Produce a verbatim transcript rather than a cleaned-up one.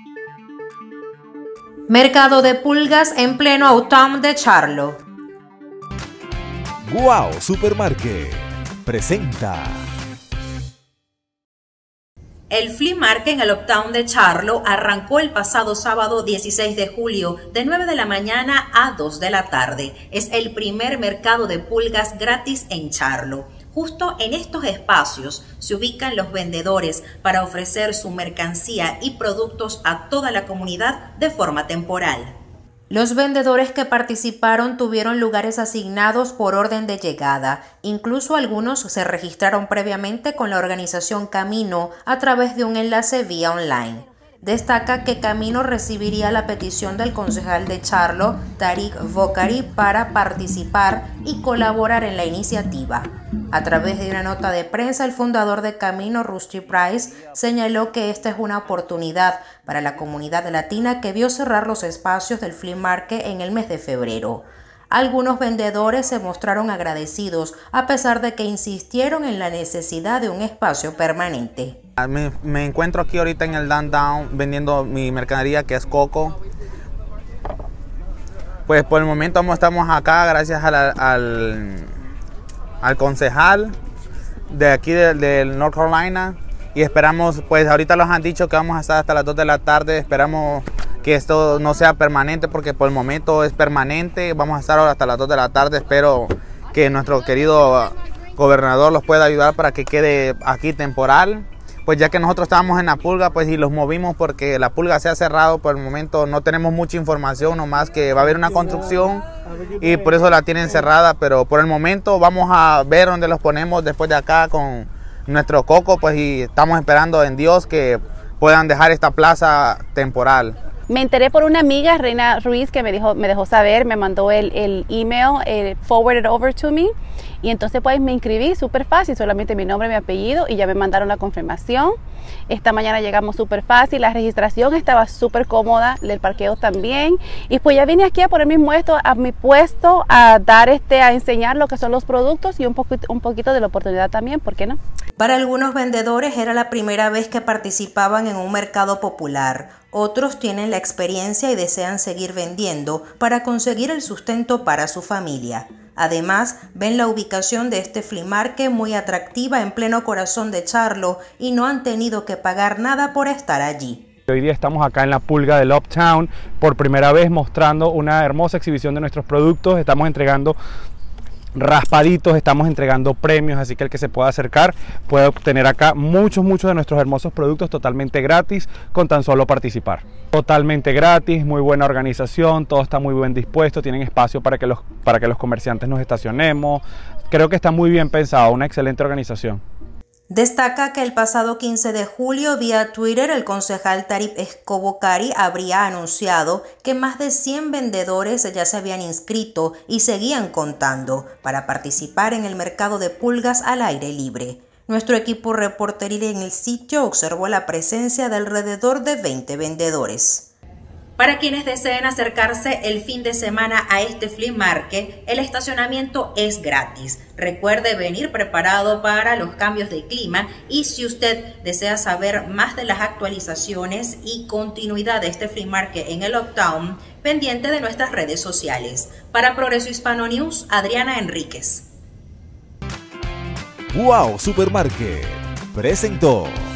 Mercado de pulgas en pleno Uptown de Charlo. Wow Supermarket presenta. El Flea Market en el Uptown de Charlo arrancó el pasado sábado dieciséis de julio de nueve de la mañana a dos de la tarde. Es el primer mercado de pulgas gratis en Charlo. Justo en estos espacios se ubican los vendedores para ofrecer su mercancía y productos a toda la comunidad de forma temporal. Los vendedores que participaron tuvieron lugares asignados por orden de llegada. Incluso algunos se registraron previamente con la organización Camino a través de un enlace vía online. Destaca que Camino recibiría la petición del concejal de Charlo, Tariq Bokhari, para participar y colaborar en la iniciativa. A través de una nota de prensa, el fundador de Camino, Rusty Price, señaló que esta es una oportunidad para la comunidad latina que vio cerrar los espacios del Flea Market en el mes de febrero. Algunos vendedores se mostraron agradecidos a pesar de que insistieron en la necesidad de un espacio permanente. Me, me encuentro aquí ahorita en el downtown vendiendo mi mercadería, que es coco. Pues por el momento estamos acá gracias a la, al, al concejal de aquí de, de North Carolina, y esperamos, pues ahorita nos han dicho que vamos a estar hasta las dos de la tarde. Esperamos que esto no sea permanente, porque por el momento es permanente. Vamos a estar hasta las dos de la tarde. Espero que nuestro querido gobernador los pueda ayudar para que quede aquí temporal. Pues ya que nosotros estábamos en la pulga, pues y los movimos porque la pulga se ha cerrado. Por el momento no tenemos mucha información, nomás que va a haber una construcción y por eso la tienen cerrada. Pero por el momento vamos a ver dónde los ponemos después de acá con nuestro coco, pues, y estamos esperando en Dios que puedan dejar esta plaza temporal. Me enteré por una amiga, Reina Ruiz, que me, dijo, me dejó saber, me mandó el, el email, el forwarded over to me, y entonces pues me inscribí súper fácil, solamente mi nombre y mi apellido, y ya me mandaron la confirmación. Esta mañana llegamos súper fácil, la registración estaba súper cómoda, el parqueo también, y pues ya vine aquí a poner mi puesto, a mi puesto, a dar este, a enseñar lo que son los productos y un poquito, un poquito de la oportunidad también, ¿por qué no? Para algunos vendedores era la primera vez que participaban en un mercado popular. Otros tienen la experiencia y desean seguir vendiendo para conseguir el sustento para su familia. Además, ven la ubicación de este Flea Market muy atractiva en pleno corazón de Charlo y no han tenido que pagar nada por estar allí. Hoy día estamos acá en la pulga del Uptown por primera vez mostrando una hermosa exhibición de nuestros productos. Estamos entregando raspaditos, estamos entregando premios, así que el que se pueda acercar puede obtener acá muchos, muchos de nuestros hermosos productos totalmente gratis con tan solo participar. Totalmente gratis, muy buena organización, todo está muy bien dispuesto, tienen espacio para que los, para que los comerciantes nos estacionemos. Creo que está muy bien pensado, una excelente organización. Destaca que el pasado quince de julio vía Twitter el concejal Tariq Bokhari habría anunciado que más de cien vendedores ya se habían inscrito y seguían contando para participar en el mercado de pulgas al aire libre. Nuestro equipo reporteril en el sitio observó la presencia de alrededor de veinte vendedores. Para quienes deseen acercarse el fin de semana a este Flea Market, el estacionamiento es gratis. Recuerde venir preparado para los cambios de clima, y si usted desea saber más de las actualizaciones y continuidad de este Flea Market en el Uptown, pendiente de nuestras redes sociales. Para Progreso Hispano News, Adriana Enríquez. Wow Supermarket presentó.